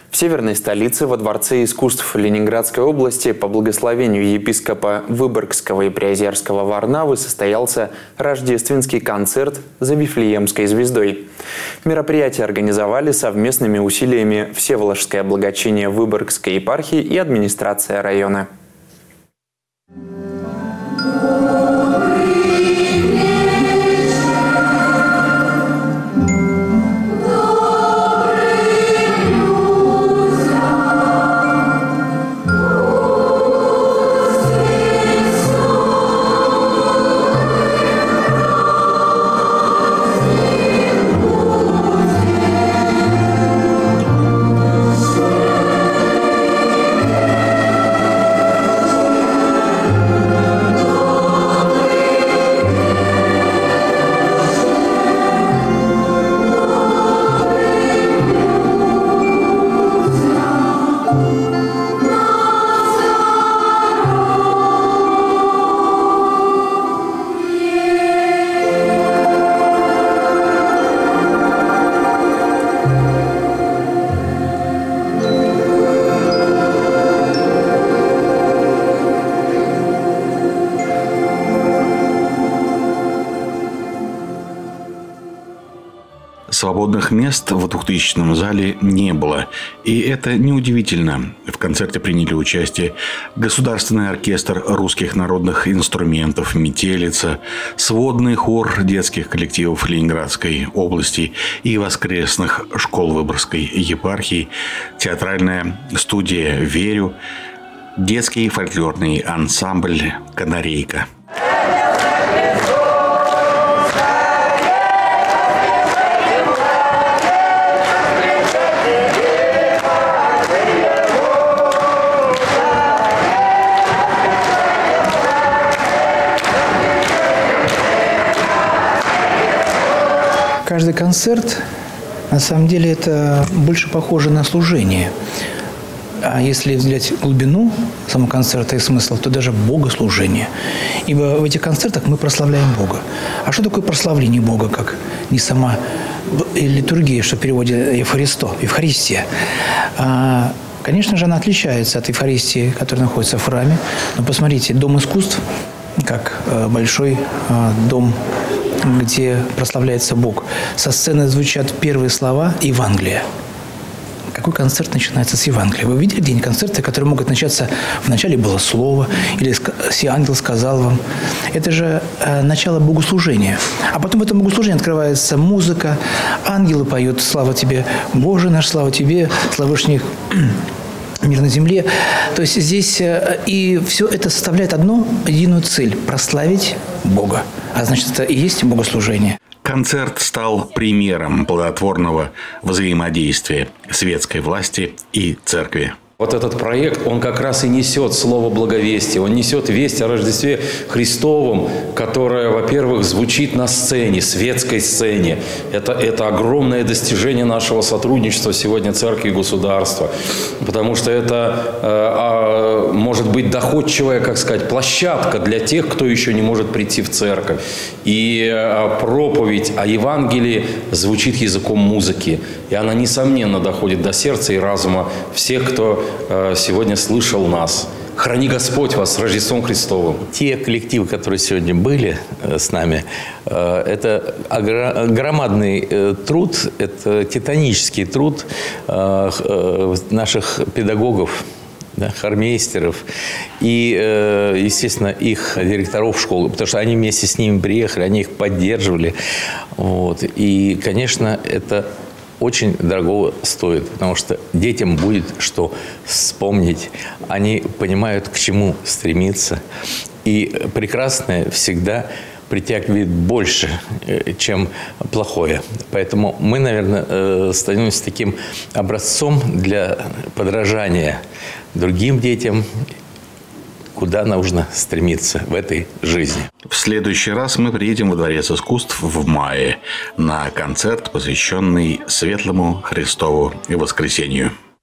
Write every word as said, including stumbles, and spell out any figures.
В северной столице во Дворце искусств Ленинградской области по благословению епископа Выборгского и Приозерского Варнавы состоялся рождественский концерт «За Вифлеемской звездой». Мероприятие организовали совместными усилиями Всеволожское благочиние Выборгской епархии и администрация района. Свободных мест в двухтысячном зале не было. И это неудивительно. В концерте приняли участие Государственный оркестр русских народных инструментов «Метелица», сводный хор детских коллективов Ленинградской области и воскресных школ Выборгской епархии, театральная студия «Верю», детский фольклорный ансамбль «Канарейка». Каждый концерт, на самом деле, это больше похоже на служение. А если взять глубину самого концерта и смысл, то даже богослужение. Ибо в этих концертах мы прославляем Бога. А что такое прославление Бога, как не сама литургия, что в переводе «Евхаристо», «Евхаристия». А, конечно же, она отличается от Евхаристии, которая находится в храме. Но посмотрите, Дом искусств, как большой дом, где прославляется Бог. Со сцены звучат первые слова Евангелия. Какой концерт начинается с Евангелия? Вы видели где-нибудь концерты, которые могут начаться «Вначале было слово» или «Си ангел сказал вам». Это же э, начало богослужения. А потом в этом богослужении открывается музыка, ангелы поют «Слава тебе, Боже наш, слава тебе, славышних мир на земле». То есть здесь э, и все это составляет одну единую цель – прославить Бога. А значит, это и есть богослужение. Концерт стал примером плодотворного взаимодействия светской власти и церкви. Вот этот проект, он как раз и несет слово благовестия, он несет весть о Рождестве Христовом, которая, во-первых, звучит на сцене, светской сцене. Это, это огромное достижение нашего сотрудничества сегодня церкви и государства, потому что это э, может быть доходчивая, как сказать, площадка для тех, кто еще не может прийти в церковь. И э, проповедь о Евангелии звучит языком музыки, и она, несомненно, доходит до сердца и разума всех, кто сегодня слышал нас. Храни Господь вас с Рождеством Христовым. Те коллективы, которые сегодня были с нами, это громадный труд, это титанический труд наших педагогов, да, хормейстеров и, естественно, их директоров школы, потому что они вместе с ними приехали, они их поддерживали. Вот. И, конечно, это очень дорого стоит, потому что детям будет что вспомнить. Они понимают, к чему стремиться. И прекрасное всегда притягивает больше, чем плохое. Поэтому мы, наверное, становимся таким образцом для подражания другим детям, куда нужно стремиться в этой жизни. В следующий раз мы приедем во Дворец искусств в мае на концерт, посвященный Светлому Христову и Воскресению.